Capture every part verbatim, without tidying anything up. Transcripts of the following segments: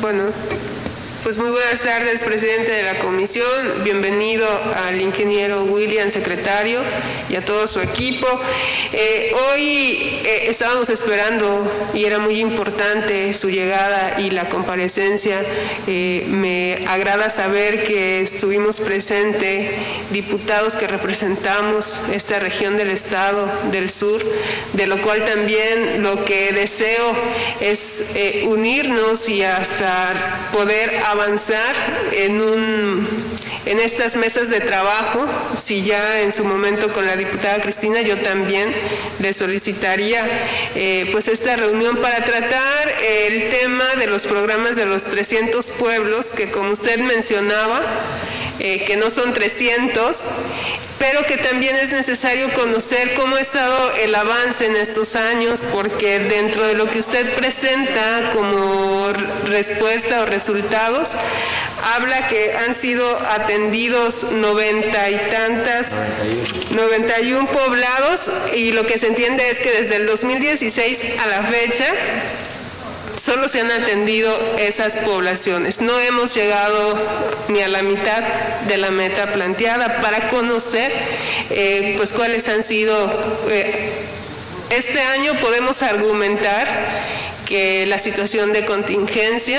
Bueno, pues muy buenas tardes, presidente de la comisión. Bienvenido al ingeniero William, secretario, y a todo su equipo. Eh, hoy eh, estábamos esperando y era muy importante su llegada y la comparecencia. Eh, me agrada saber que estuvimos presentes diputados que representamos esta región del estado del sur, de lo cual también lo que deseo es eh, unirnos y hasta poder avanzar en, un, en estas mesas de trabajo. Si ya en su momento con la diputada Cristina, yo también le solicitaría eh, pues esta reunión para tratar el tema de los programas de los trescientos pueblos, que como usted mencionaba, eh, que no son trescientos, pero que también es necesario conocer cómo ha estado el avance en estos años, porque dentro de lo que usted presenta como respuesta o resultados, habla que han sido atendidos noventa y tantas, noventa y uno poblados, y lo que se entiende es que desde el dos mil dieciséis a la fecha solo se han atendido esas poblaciones. No hemos llegado ni a la mitad de la meta planteada para conocer eh, pues cuáles han sido. Eh, este año podemos argumentar que la situación de contingencia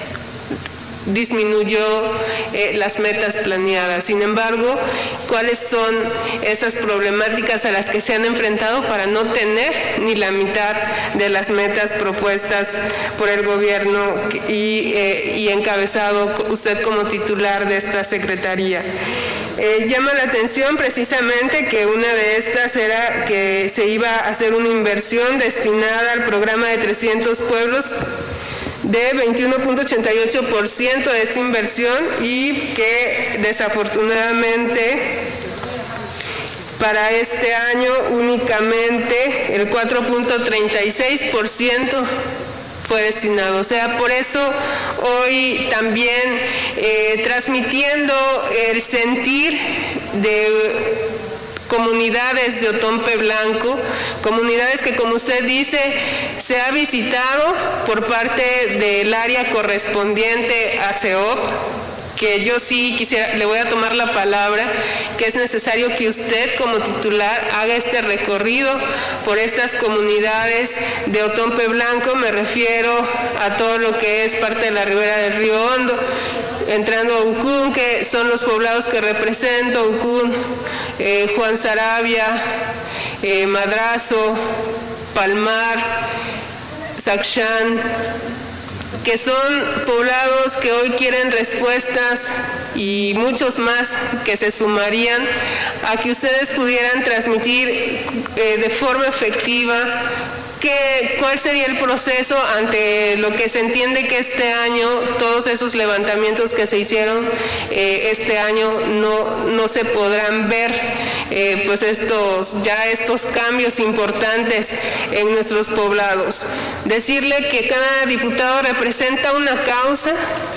disminuyó eh, las metas planeadas. Sin embargo, ¿cuáles son esas problemáticas a las que se han enfrentado para no tener ni la mitad de las metas propuestas por el gobierno y, eh, y encabezado usted como titular de esta secretaría? Eh, llama la atención precisamente que una de estas era que se iba a hacer una inversión destinada al programa de trescientos pueblos de veintiuno punto ochenta y ocho por ciento de esta inversión, y que desafortunadamente para este año únicamente el cuatro punto treinta y seis por ciento fue destinado. O sea, por eso hoy también eh, transmitiendo el sentir de comunidades de Otompe Blanco, comunidades que, como usted dice, se ha visitado por parte del área correspondiente a C E O P, que yo sí quisiera, le voy a tomar la palabra, que es necesario que usted como titular haga este recorrido por estas comunidades de Otompe Blanco. Me refiero a todo lo que es parte de la ribera del Río Hondo, entrando a Ucún, que son los poblados que represento: Ucún, eh, Juan Sarabia, eh, Madrazo, Palmar, Saxán, que son poblados que hoy quieren respuestas, y muchos más que se sumarían a que ustedes pudieran transmitir eh, de forma efectiva ¿Qué, ¿cuál sería el proceso ante lo que se entiende que este año, todos esos levantamientos que se hicieron eh, este año no, no se podrán ver, eh, pues estos, ya estos cambios importantes en nuestros poblados? Decirle que cada diputado representa una causa,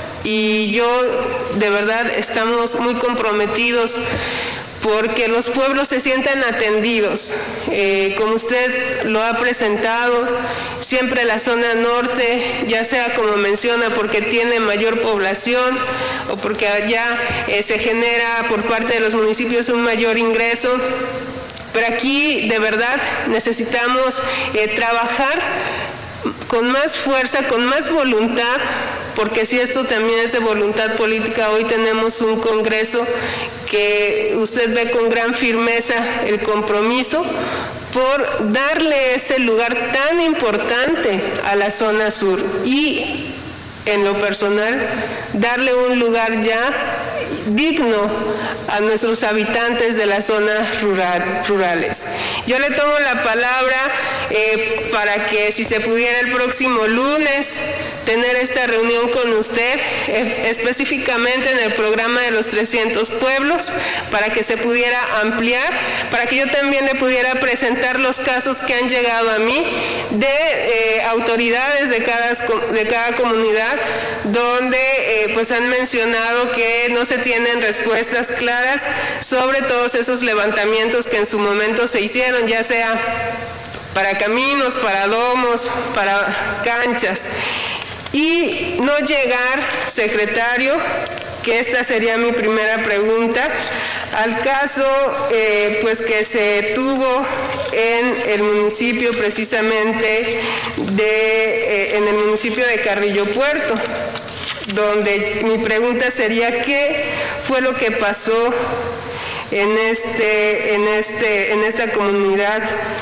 y yo de verdad estamos muy comprometidos porque los pueblos se sientan atendidos. Eh, como usted lo ha presentado, siempre la zona norte, ya sea como menciona, porque tiene mayor población o porque allá eh, se genera por parte de los municipios un mayor ingreso. Pero aquí de verdad necesitamos eh, trabajar con más fuerza, con más voluntad, porque si esto también es de voluntad política, hoy tenemos un Congreso que usted ve con gran firmeza el compromiso por darle ese lugar tan importante a la zona sur, y en lo personal darle un lugar ya digno a nuestros habitantes de las zonas rural, rurales. Yo le tomo la palabra eh, para que, si se pudiera, el próximo lunes tener esta reunión con usted, eh, específicamente en el programa de los trescientos pueblos, para que se pudiera ampliar, para que yo también le pudiera presentar los casos que han llegado a mí de eh, autoridades de cada, de cada comunidad, donde eh, pues han mencionado que no se tienen respuestas claras sobre todos esos levantamientos que en su momento se hicieron, ya sea para caminos, para domos, para canchas. y no llegar, secretario, que esta sería mi primera pregunta, al caso eh, pues que se tuvo en el municipio precisamente de, eh, en el municipio de Carrillo Puerto, donde mi pregunta sería ¿qué fue lo que pasó en, este, en, este, en esta comunidad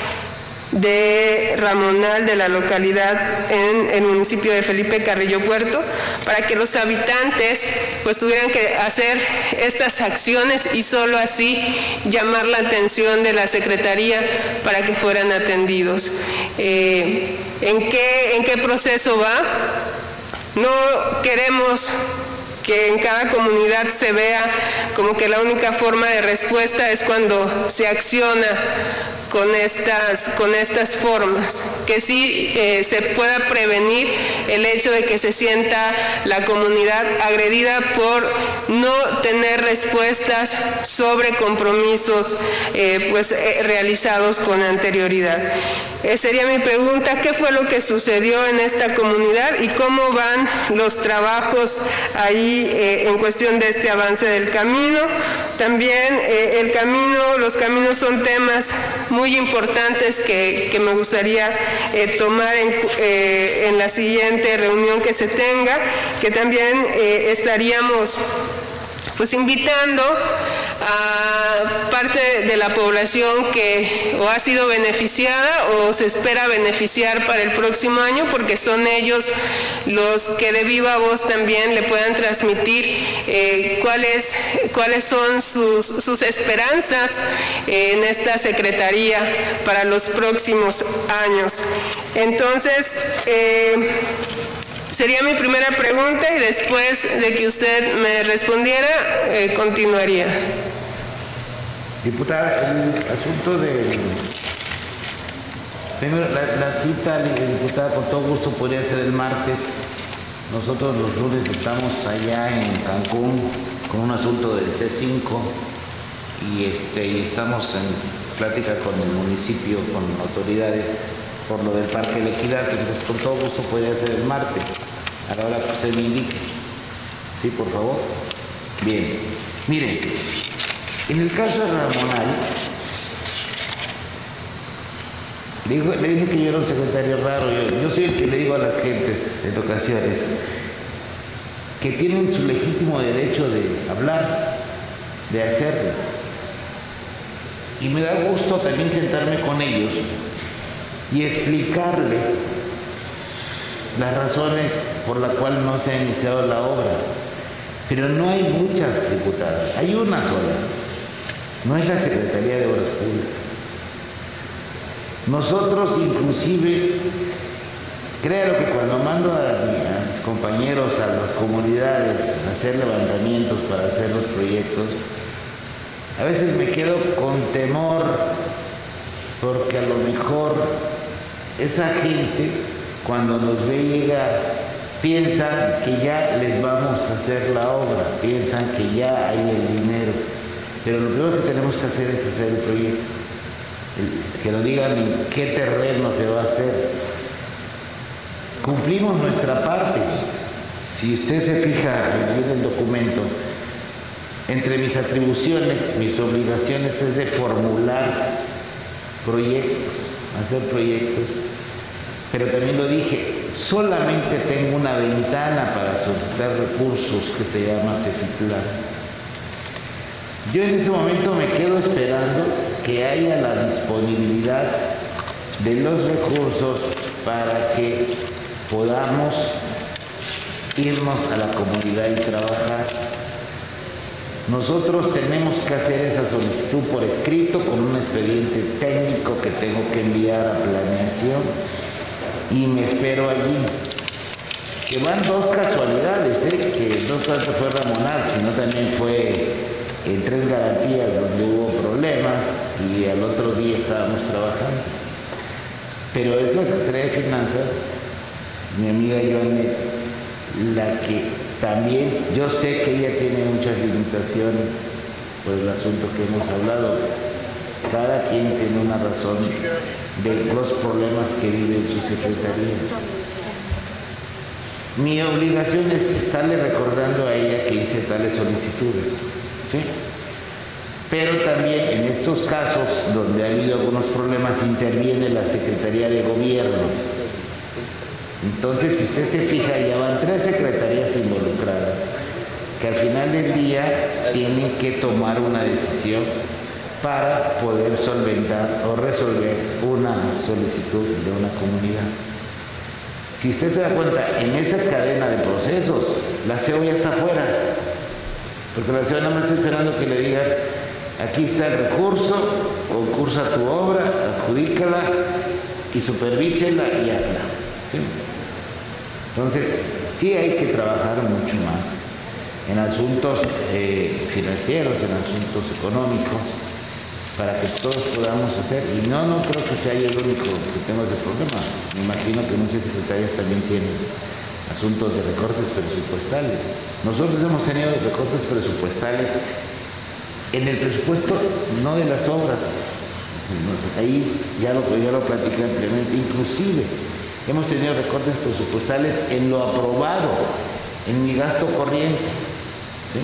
de Ramonal, de la localidad en el municipio de Felipe Carrillo Puerto, para que los habitantes pues tuvieran que hacer estas acciones y solo así llamar la atención de la Secretaría para que fueran atendidos? Eh, ¿en qué, en qué proceso va? No queremos que en cada comunidad se vea como que la única forma de respuesta es cuando se acciona con estas, con estas formas, que sí eh, se pueda prevenir el hecho de que se sienta la comunidad agredida por no tener respuestas sobre compromisos eh, pues, eh, realizados con anterioridad. Eh, sería mi pregunta, ¿qué fue lo que sucedió en esta comunidad y cómo van los trabajos ahí eh, en cuestión de este avance del camino? También eh, el camino, los caminos son temas muy muy importantes que, que me gustaría eh, tomar en, eh, en la siguiente reunión que se tenga, que también eh, estaríamos pues invitando a parte de la población que o ha sido beneficiada o se espera beneficiar para el próximo año, porque son ellos los que de viva voz también le puedan transmitir eh, cuáles, cuáles son sus, sus esperanzas eh, en esta Secretaría para los próximos años. Entonces, eh, sería mi primera pregunta y después de que usted me respondiera, eh, continuaría. Diputada, el asunto de... Primero, la, la cita, diputada, con todo gusto podría ser el martes. Nosotros los lunes estamos allá en Cancún con un asunto del C cinco y, este, y estamos en plática con el municipio, con autoridades, por lo del Parque de la Equidad. Entonces, con todo gusto podría ser el martes, a la hora que usted me indique. Sí, por favor. Bien. Miren, en el caso de Ramonal, le, digo, le dije que yo era un secretario raro. Yo, yo soy el que le digo a las gentes en ocasiones que tienen su legítimo derecho de hablar, de hacerlo. Y me da gusto también sentarme con ellos y explicarles las razones por las cuales no se ha iniciado la obra. Pero no hay muchas, diputadas, hay una sola. No es la Secretaría de Obras Públicas. Nosotros inclusive, créalo que cuando mando a, a mis compañeros a las comunidades a hacer levantamientos para hacer los proyectos, a veces me quedo con temor porque a lo mejor esa gente cuando nos ve llegar piensan que ya les vamos a hacer la obra, piensan que ya hay el dinero, pero lo primero que tenemos que hacer es hacer el proyecto, el, que nos digan en qué terreno se va a hacer. Cumplimos nuestra parte. Si usted se fija en el documento, entre mis atribuciones, mis obligaciones es de formular proyectos, hacer proyectos, pero también lo dije, solamente tengo una ventana para solicitar recursos que se llama Cefiplan. Yo en ese momento me quedo esperando que haya la disponibilidad de los recursos para que podamos irnos a la comunidad y trabajar. Nosotros tenemos que hacer esa solicitud por escrito con un expediente técnico que tengo que enviar a planeación y me espero allí. Que van dos casualidades, ¿eh? Que no tanto fue Ramonal, sino también fue en Tres Garantías donde hubo problemas y al otro día estábamos trabajando. Pero es la Secretaría de Finanzas, mi amiga Joanet, la que también, yo sé que ella tiene muchas limitaciones por el asunto que hemos hablado. Cada quien tiene una razón de los problemas que vive en su secretaría. Mi obligación es estarle recordando a ella que hice tales solicitudes, ¿sí? Pero también en estos casos donde ha habido algunos problemas interviene la Secretaría de Gobierno. Entonces, si usted se fija, ya van tres secretarías involucradas que al final del día tienen que tomar una decisión para poder solventar o resolver una solicitud de una comunidad. Si usted se da cuenta, en esa cadena de procesos, la C E O ya está fuera, porque la C E O nada más está esperando que le digan, aquí está el recurso, concursa tu obra, adjudícala y supervísela y hazla, ¿sí? Entonces, sí hay que trabajar mucho más en asuntos eh, financieros, en asuntos económicos, para que todos podamos hacer. Y no, no creo que sea yo el único que tenga ese problema. Me imagino que muchas secretarías también tienen asuntos de recortes presupuestales. Nosotros hemos tenido recortes presupuestales en el presupuesto, no de las obras. Ahí ya lo, ya lo platicé ampliamente. Inclusive hemos tenido recortes presupuestales en lo aprobado, en mi gasto corriente, ¿sí?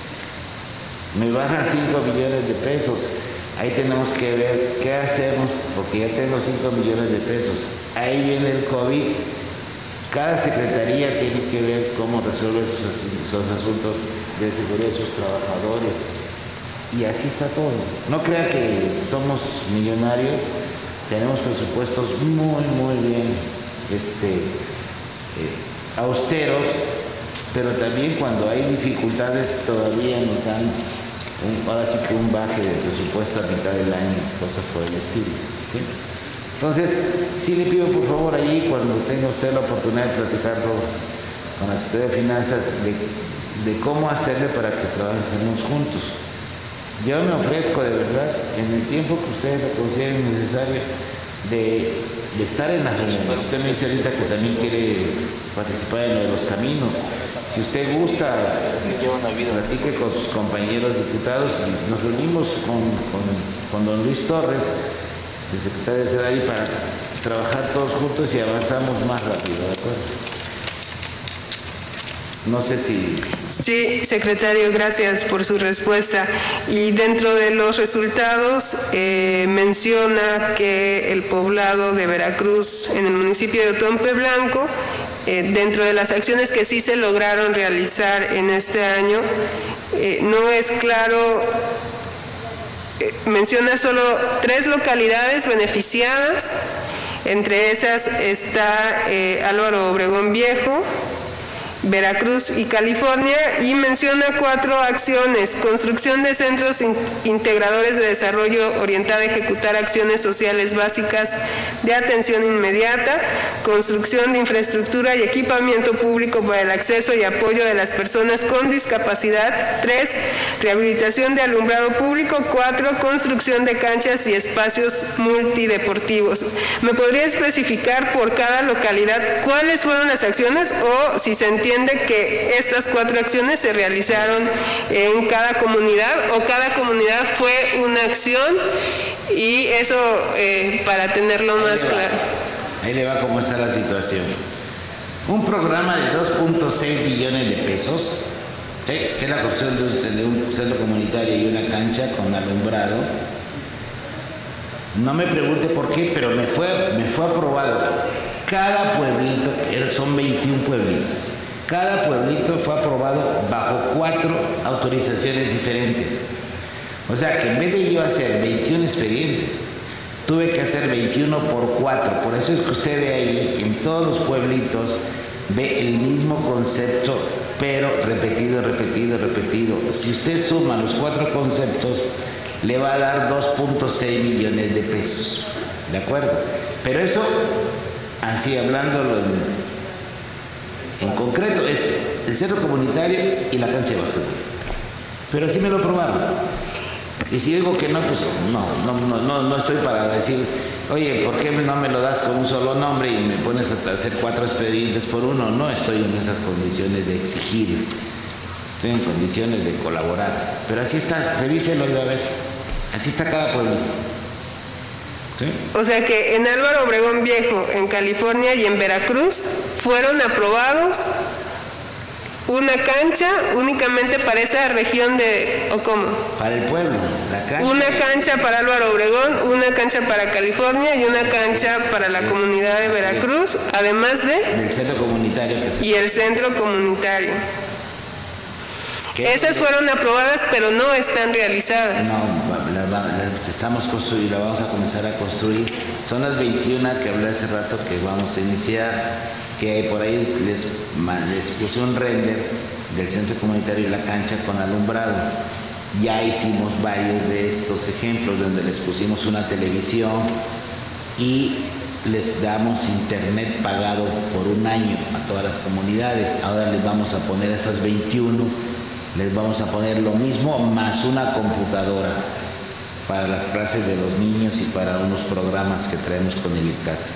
Me bajan cinco millones de pesos. Ahí tenemos que ver qué hacemos, porque ya tengo cinco millones de pesos. Ahí viene el COVID. Cada secretaría tiene que ver cómo resuelve sus, sus asuntos de seguridad de sus trabajadores. Y así está todo. No crea que somos millonarios, tenemos presupuestos muy, muy bien este, eh, austeros, pero también cuando hay dificultades todavía nos dan un, ahora sí que un baje de presupuesto a mitad del año, cosas por el estilo, ¿sí? Entonces, sí le pido por favor allí, cuando tenga usted la oportunidad de platicarlo con la Secretaría de Finanzas, de, de cómo hacerle para que trabajemos juntos. Yo me ofrezco de verdad, en el tiempo que ustedes lo consideren necesario, de, de estar en las reuniones. Usted me dice ahorita que también quiere participar en lo de los caminos. Si usted gusta, platique con sus compañeros diputados y nos reunimos con, con, con don Luis Torres, el secretario de Sedai, para trabajar todos juntos y avanzamos más rápido, ¿de acuerdo? No sé si... Sí, secretario, gracias por su respuesta. Y dentro de los resultados eh, menciona que el poblado de Veracruz, en el municipio de Otompe Blanco, eh, dentro de las acciones que sí se lograron realizar en este año, eh, no es claro, eh, menciona solo tres localidades beneficiadas, entre esas está eh, Álvaro Obregón Viejo, Veracruz y California, y menciona cuatro acciones: construcción de centros in integradores de desarrollo orientada a ejecutar acciones sociales básicas de atención inmediata, construcción de infraestructura y equipamiento público para el acceso y apoyo de las personas con discapacidad, tres, rehabilitación de alumbrado público, cuatro, construcción de canchas y espacios multideportivos. ¿Me podría especificar por cada localidad cuáles fueron las acciones, o si se entiende que estas cuatro acciones se realizaron en cada comunidad, o cada comunidad fue una acción, y eso eh, para tenerlo más claro? Ahí le va cómo está la situación. Un programa de dos punto seis billones de pesos, ¿sí?, que es la construcción de un, de un centro comunitario y una cancha con alumbrado. No me pregunte por qué, pero me fue, me fue aprobado. Cada pueblito, son veintiún pueblitos, cada pueblito fue aprobado bajo cuatro autorizaciones diferentes. O sea que en vez de yo hacer veintiún expedientes, tuve que hacer veintiuno por cuatro. Por eso es que usted ve ahí, en todos los pueblitos, ve el mismo concepto, pero repetido, repetido, repetido. Si usted suma los cuatro conceptos, le va a dar dos punto seis millones de pesos. ¿De acuerdo? Pero eso, así hablándolo en... En concreto es el centro comunitario y la cancha de básquetbol. Pero sí me lo aprobaron. Y si digo que no, pues no, no, no, no, no estoy para decir, oye, ¿por qué no me lo das con un solo nombre y me pones a hacer cuatro expedientes por uno? No estoy en esas condiciones de exigir. Estoy en condiciones de colaborar. Pero así está, revíselo y va a ver. Así está cada pueblito. Sí. O sea que en Álvaro Obregón Viejo, en California y en Veracruz fueron aprobados una cancha únicamente para esa región de, ¿o cómo? Para el pueblo, la cancha. Una cancha para Álvaro Obregón, una cancha para California y una cancha para la comunidad de Veracruz, además de... Del centro comunitario que se... Y el centro comunitario. Esas fueron aprobadas, pero no están realizadas. No, las la, la, estamos construyendo, la vamos a comenzar a construir. Son las veintiuna que hablé hace rato que vamos a iniciar, que por ahí les, les puse un render del centro comunitario y la cancha con alumbrado. Ya hicimos varios de estos ejemplos donde les pusimos una televisión y les damos internet pagado por un año a todas las comunidades. Ahora les vamos a poner esas veintiuna, les vamos a poner lo mismo más una computadora para las clases de los niños y para unos programas que traemos con el I C A T.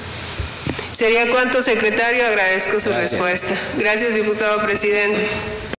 ¿Sería cuánto, secretario? Agradezco su Gracias. respuesta. Gracias, diputado presidente.